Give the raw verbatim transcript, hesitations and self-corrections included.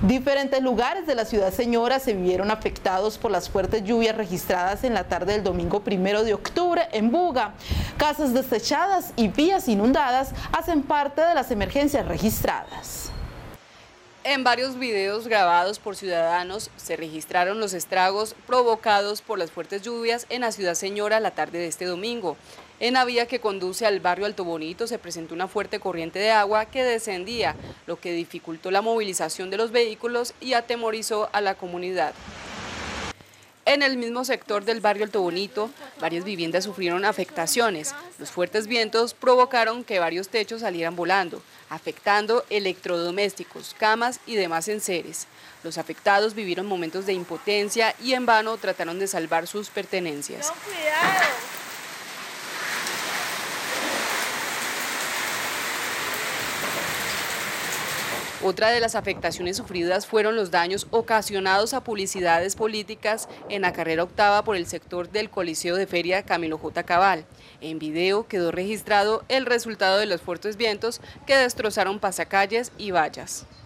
Diferentes lugares de la ciudad señora se vieron afectados por las fuertes lluvias registradas en la tarde del domingo primero de octubre en Buga. Casas desechadas y vías inundadas hacen parte de las emergencias registradas. En varios videos grabados por ciudadanos se registraron los estragos provocados por las fuertes lluvias en la ciudad señora la tarde de este domingo. En la vía que conduce al barrio Alto Bonito se presentó una fuerte corriente de agua que descendía, lo que dificultó la movilización de los vehículos y atemorizó a la comunidad. En el mismo sector del barrio Alto Bonito, varias viviendas sufrieron afectaciones. Los fuertes vientos provocaron que varios techos salieran volando, afectando electrodomésticos, camas y demás enseres. Los afectados vivieron momentos de impotencia y en vano trataron de salvar sus pertenencias. ¡No, cuidado! Otra de las afectaciones sufridas fueron los daños ocasionados a publicidades políticas en la carrera octava por el sector del Coliseo de Feria Camilo J. Cabal. En video quedó registrado el resultado de los fuertes vientos que destrozaron pasacalles y vallas.